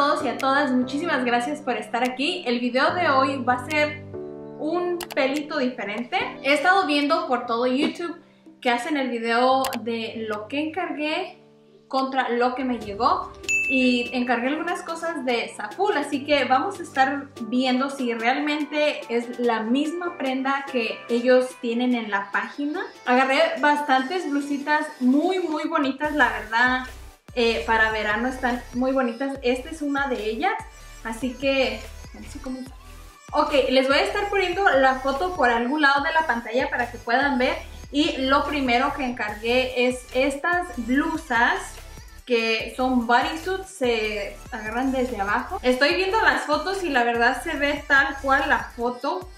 todos y a todas, muchísimas gracias por estar aquí. El video de hoy va a ser un pelito diferente. He estado viendo por todo YouTube que hacen el video de lo que encargué contra lo que me llegó, y encargué algunas cosas de Zaful, así que vamos a estar viendo si realmente es la misma prenda que ellos tienen en la página. Agarré bastantes blusitas muy bonitas, la verdad. Para verano están muy bonitas. Esta es una de ellas, así que no sé cómo. Ok, les voy a estar poniendo la foto por algún lado de la pantalla para que puedan ver. Y lo primero que encargué es estas blusas que son bodysuits, se agarran desde abajo. Estoy viendo las fotos y la verdad se ve tal cual la foto.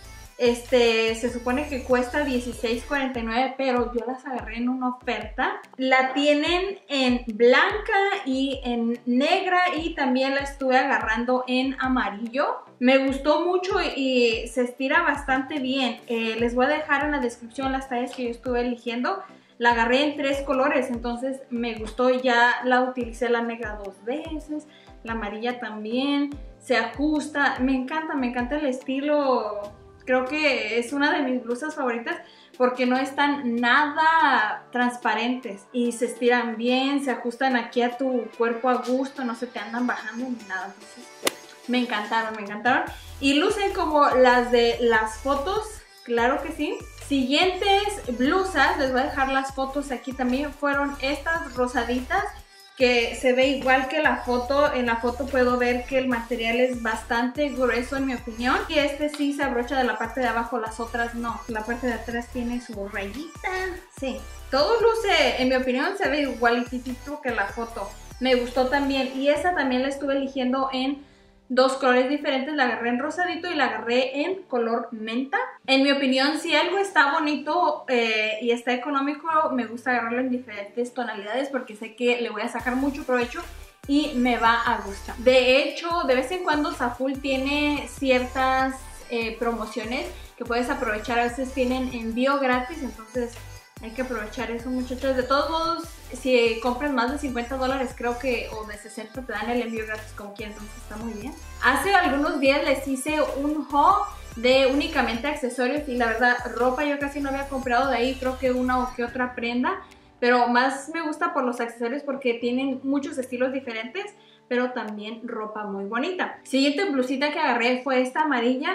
Se supone que cuesta $16.49, pero yo las agarré en una oferta. La tienen en blanca y en negra, y también la estuve agarrando en amarillo. Me gustó mucho y se estira bastante bien. Les voy a dejar en la descripción las tallas que yo estuve eligiendo. La agarré en 3 colores, entonces me gustó. Ya la utilicé la negra 2 veces, la amarilla también. Se ajusta, me encanta el estilo. Creo que es una de mis blusas favoritas porque no están nada transparentes y se estiran bien, se ajustan aquí a tu cuerpo a gusto, no se te andan bajando ni nada. Entonces, me encantaron. Y lucen como las de las fotos, claro que sí. Siguientes blusas, les voy a dejar las fotos aquí también, fueron estas rosaditas, que se ve igual que la foto. En la foto puedo ver que el material es bastante grueso en mi opinión, y este sí se abrocha de la parte de abajo, las otras no. La parte de atrás tiene su rayita. Sí, todo luce, en mi opinión se ve igualitito que la foto. Me gustó también, y esa también la estuve eligiendo en 2 colores diferentes. La agarré en rosadito y la agarré en color menta. En mi opinión, si algo está bonito y está económico, me gusta agarrarlo en diferentes tonalidades porque sé que le voy a sacar mucho provecho y me va a gustar. De hecho, de vez en cuando Zaful tiene ciertas promociones que puedes aprovechar. A veces tienen envío gratis, entonces hay que aprovechar eso, muchachos. De todos modos, si compras más de $50, creo que, o de 60, te dan el envío gratis como quieras, entonces está muy bien. Hace algunos días les hice un haul de únicamente accesorios, y la verdad, ropa yo casi no había comprado de ahí, creo que una o que otra prenda, pero más me gusta por los accesorios porque tienen muchos estilos diferentes, pero también ropa muy bonita. Siguiente blusita que agarré fue esta amarilla.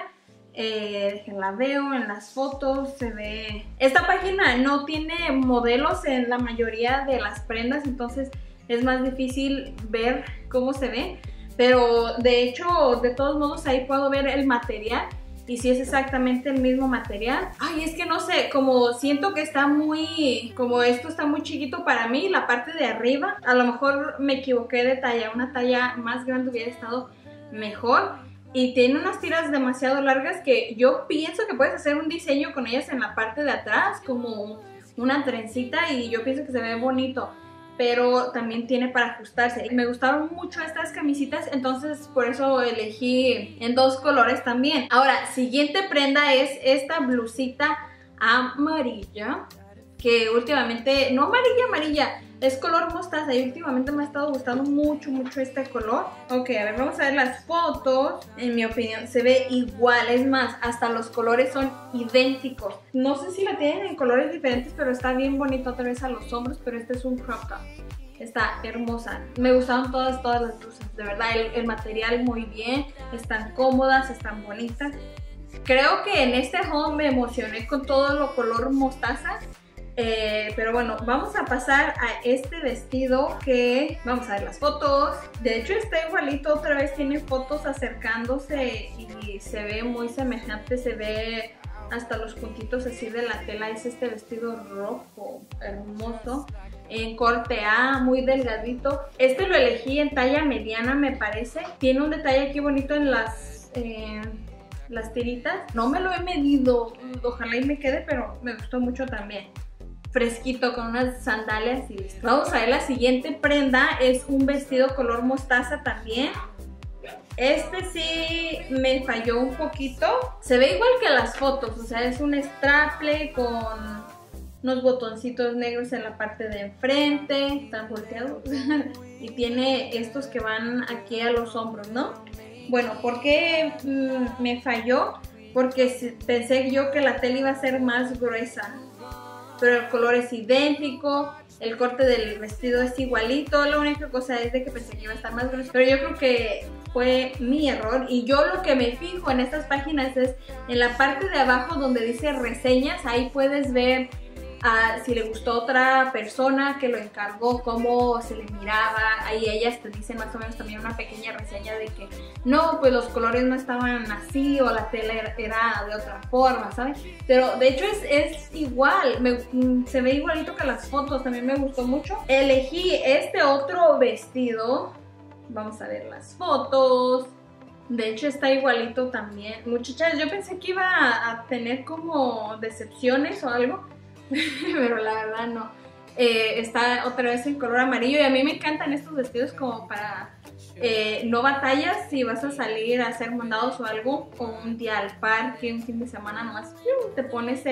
La veo en las fotos, se ve. Esta página no tiene modelos en la mayoría de las prendas, entonces es más difícil ver cómo se ve, pero de hecho, de todos modos, ahí puedo ver el material y si es exactamente el mismo material. Ay, es que no sé, como siento que está muy, como esto está muy chiquito para mí, la parte de arriba, a lo mejor me equivoqué de talla, una talla más grande hubiera estado mejor. Y tiene unas tiras demasiado largas que yo pienso que puedes hacer un diseño con ellas en la parte de atrás, como una trencita, y yo pienso que se ve bonito, pero también tiene para ajustarse. Me gustaron mucho estas camisitas, entonces por eso elegí en 2 colores también. Ahora, siguiente prenda es esta blusita amarilla, que últimamente, no amarilla, es color mostaza, y últimamente me ha estado gustando mucho este color. Ok, a ver, vamos a ver las fotos. En mi opinión se ve igual, es más, hasta los colores son idénticos. No sé si la tienen en colores diferentes, pero está bien bonito otra vez a los hombros, pero este es un crop top. Está hermosa. Me gustaron todas las blusas, de verdad, el material muy bien, están cómodas, están bonitas. Creo que en este haul me emocioné con todo lo color mostaza. Pero bueno, vamos a pasar a este vestido, que vamos a ver las fotos. De hecho está igualito, otra vez tiene fotos acercándose y se ve muy semejante, se ve hasta los puntitos así de la tela. Es este vestido rojo hermoso en corte A, muy delgadito. Este lo elegí en talla mediana, me parece. Tiene un detalle aquí bonito en las tiritas. No me lo he medido, ojalá y me quede, pero me gustó mucho también. Fresquito con unas sandalias y listo. Vamos a ver la siguiente prenda. Es un vestido color mostaza también. Este sí me falló un poquito. Se ve igual que las fotos, o sea, es un straple con unos botoncitos negros en la parte de enfrente, están volteados, y tiene estos que van aquí a los hombros, ¿no? Bueno, ¿por qué me falló? Porque pensé yo que la tela iba a ser más gruesa, pero el color es idéntico, el corte del vestido es igualito, la única cosa es de que pensé que iba a estar más grueso, pero yo creo que fue mi error. Y yo lo que me fijo en estas páginas es en la parte de abajo donde dice reseñas, ahí puedes ver si le gustó a otra persona que lo encargó, cómo se le miraba. Ahí ellas te dicen más o menos también una pequeña reseña de que no, pues los colores no estaban así o la tela era de otra forma, ¿sabes? Pero de hecho es igual, se ve igualito que las fotos, también me gustó mucho. Elegí este otro vestido, vamos a ver las fotos. De hecho está igualito también. Muchachas, yo pensé que iba a tener como decepciones o algo, pero la verdad no. Está otra vez en color amarillo y a mí me encantan estos vestidos como para no batallas si vas a salir a hacer mandados o algo, o un día al parque, un fin de semana nomás te pones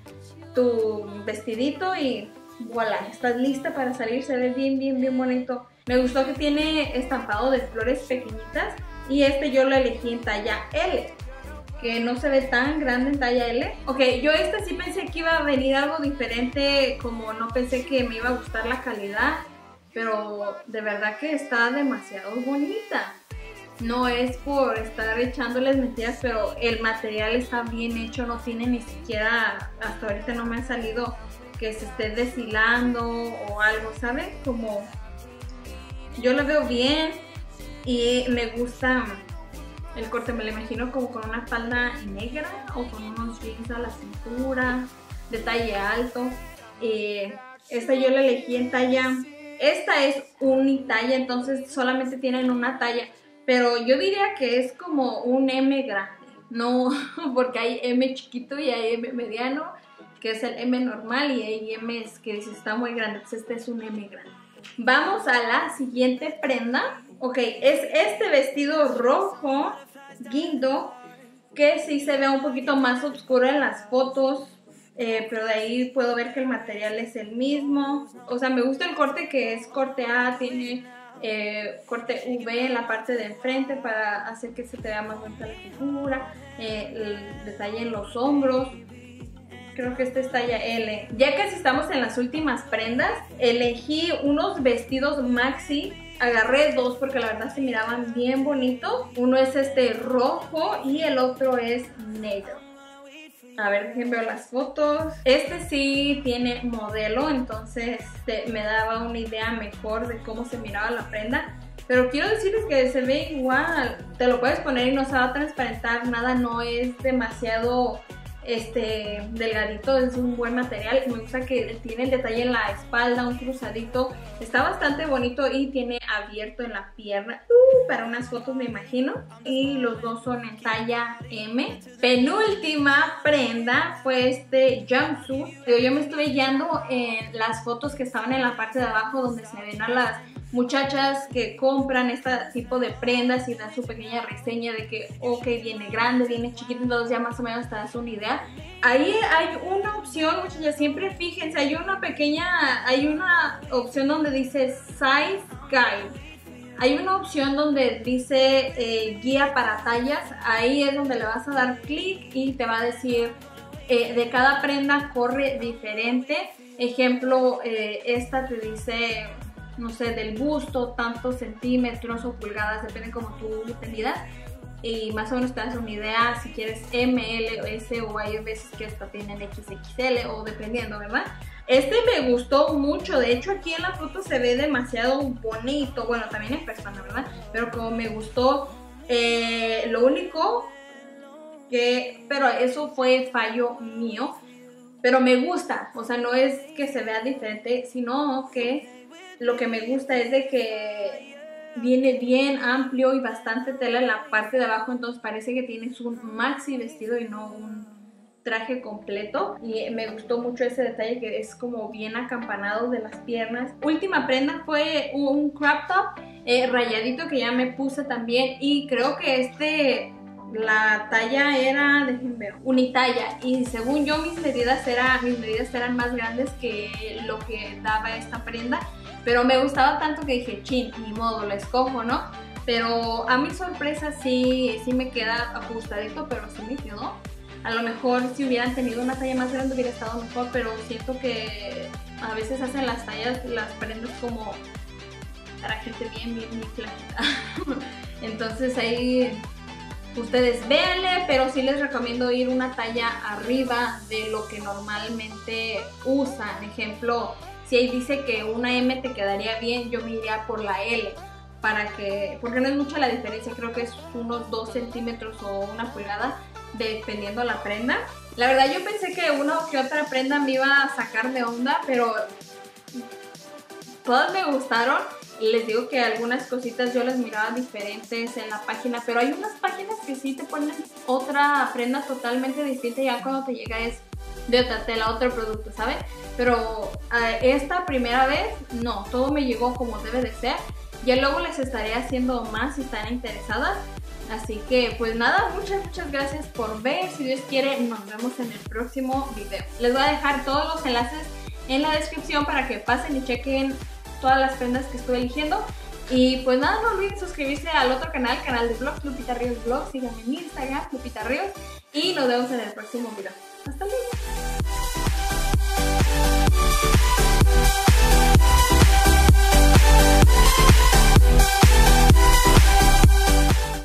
tu vestidito y voilà, estás lista para salir. Se ve bien bonito. Me gustó que tiene estampado de flores pequeñitas y este yo lo elegí en talla L, que no se ve tan grande en talla L. Ok, yo sí pensé que iba a venir algo diferente, como no pensé que me iba a gustar la calidad, pero de verdad que está demasiado bonita. No es por estar echándoles mentiras, pero el material está bien hecho, no tiene ni siquiera, hasta ahorita no me ha salido que se esté deshilando o algo, ¿saben? Como yo lo veo bien y me gusta. El corte me lo imagino como con una falda negra o con unos jeans a la cintura, de talle alto. Esta yo la elegí en talla, esta es unitalla, entonces solamente tienen una talla, pero yo diría que es como un M grande, no, porque hay M chiquito y hay M mediano, que es el M normal, y hay M que dice está muy grande, pues este es un M grande. Vamos a la siguiente prenda. Ok, es este vestido rojo guindo, que sí se ve un poquito más oscuro en las fotos, pero de ahí puedo ver que el material es el mismo. O sea, me gusta el corte, que es corte A, tiene corte V en la parte de enfrente para hacer que se te vea más bonita la figura, el detalle en los hombros. Creo que esta es talla L. Ya casi estamos en las últimas prendas. Elegí unos vestidos maxi. Agarré dos porque la verdad se miraban bien bonitos. Uno es este rojo y el otro es negro. A ver, dejen ver las fotos. Este sí tiene modelo, entonces me daba una idea mejor de cómo se miraba la prenda. Pero quiero decirles que se ve igual. Te lo puedes poner y no se va a transparentar nada. No es demasiado delgadito, es un buen material. Me gusta que tiene el detalle en la espalda, un cruzadito, está bastante bonito y tiene abierto en la pierna, para unas fotos me imagino, y los dos son en talla M. Penúltima prenda fue este jumpsuit. Yo me estuve guiando en las fotos que estaban en la parte de abajo donde se ven a las muchachas que compran este tipo de prendas y dan su pequeña reseña de que ok, viene grande, viene chiquito, entonces ya más o menos te das una idea. Ahí hay una opción, muchachas, siempre fíjense, hay una opción donde dice Size Guide. Hay una opción donde dice guía para tallas. Ahí es donde le vas a dar clic y te va a decir de cada prenda corre diferente. Ejemplo, esta te dice, no sé, del busto, tantos centímetros o pulgadas, depende como tú te midas, y más o menos te das una idea si quieres M, L o S, o hay veces que hasta tienen XXL o dependiendo, ¿verdad? Este me gustó mucho, de hecho aquí en la foto se ve demasiado bonito, bueno, también en persona, ¿verdad? Pero como me gustó, lo único que, pero eso fue fallo mío, pero me gusta, o sea, no es que se vea diferente, sino que lo que me gusta es de que viene bien amplio y bastante tela en la parte de abajo, entonces parece que tienes un maxi vestido y no un traje completo. Y me gustó mucho ese detalle que es como bien acampanado de las piernas. Última prenda fue un crop top rayadito que ya me puse también, y creo que La talla era, déjenme ver, unitalla, y según yo mis medidas eran más grandes que lo que daba esta prenda, pero me gustaba tanto que dije, chin, ni modo, la escojo, ¿no? Pero a mi sorpresa sí me queda ajustadito, pero sí me quedó. A lo mejor si hubieran tenido una talla más grande hubiera estado mejor, pero siento que a veces hacen las tallas, las prendas como para gente bien flaquita. Entonces ahí ustedes véanle, pero sí les recomiendo ir una talla arriba de lo que normalmente usan. Ejemplo, si ahí dice que una M te quedaría bien, yo me iría por la L, porque no es mucha la diferencia, creo que es unos 2 centímetros o 1 pulgada, dependiendo la prenda. La verdad yo pensé que una o que otra prenda me iba a sacar de onda, pero todas me gustaron. Les digo que algunas cositas yo las miraba diferentes en la página, pero hay unas páginas que sí te ponen otra prenda totalmente distinta, ya cuando te llega es de otra tela, otro producto, ¿sabes? Pero esta primera vez, no, todo me llegó como debe de ser. Ya luego les estaré haciendo más si están interesadas. Así que pues nada, muchas gracias por ver. Si Dios quiere, nos vemos en el próximo video. Les voy a dejar todos los enlaces en la descripción para que pasen y chequen todas las prendas que estoy eligiendo. Y pues nada, no olviden suscribirse al otro canal de vlogs, Lupita Ríos Vlogs. Síganme en Instagram, Lupita Ríos. Y nos vemos en el próximo video. Hasta luego.